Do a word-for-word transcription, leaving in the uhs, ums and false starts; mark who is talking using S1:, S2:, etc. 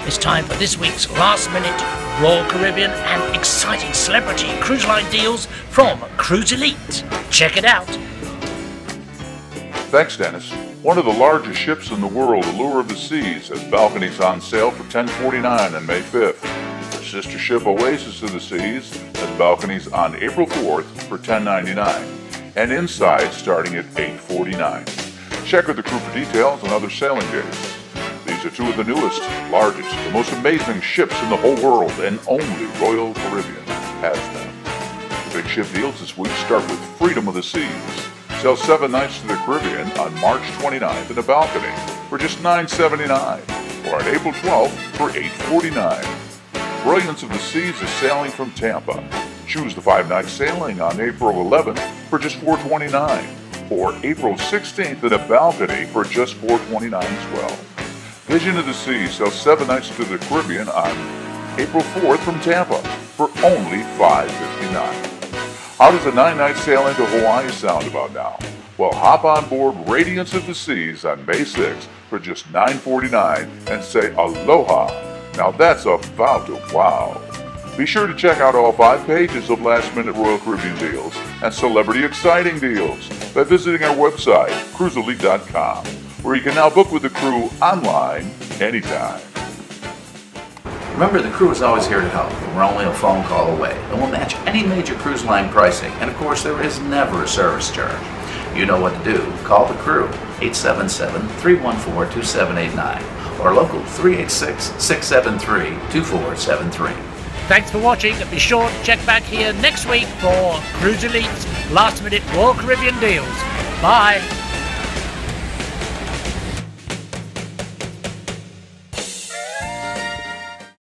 S1: it's time for this week's last minute Royal Caribbean and exciting celebrity cruise line deals from Cruise Elite. Check it out.
S2: Thanks, Dennis. One of the largest ships in the world, Allure of the Seas, has balconies on sale for ten forty-nine on May fifth. Her sister ship, Oasis of the Seas, has balconies on April fourth for ten ninety-nine, and inside starting at eight forty-nine. Check with the crew for details and other sailing days. These are two of the newest, largest, the most amazing ships in the whole world, and only Royal Caribbean has them. The big ship deals this week start with Freedom of the Seas. Sell seven nights to the Caribbean on March twenty-ninth in a balcony for just nine seventy-nine, or on April twelfth for eight forty-nine. Brilliance of the Seas is sailing from Tampa. Choose the five-night sailing on April eleventh for just four twenty-nine, or April sixteenth in a balcony for just four twenty-nine as well. Vision of the Seas sells seven nights to the Caribbean on April fourth from Tampa for only five fifty-nine. How does a nine-night sailing to Hawaii sound about now? Well, hop on board Radiance of the Seas on May sixth for just nine forty-nine and say aloha. Now that's about to wow. Be sure to check out all five pages of last-minute Royal Caribbean deals and celebrity exciting deals by visiting our website, cruise elite dot com, where you can now book with the crew online anytime.
S3: Remember, the crew is always here to help, and we're only a phone call away, and we'll match any major cruise line pricing, and of course there is never a service charge. You know what to do. Call the crew, eight seven seven, three one four, two seven eight nine, or local three eight six, six seven three, two four seven three.
S1: Thanks for watching, and be sure to check back here next week for Cruise Elite's last minute Royal Caribbean deals. Bye!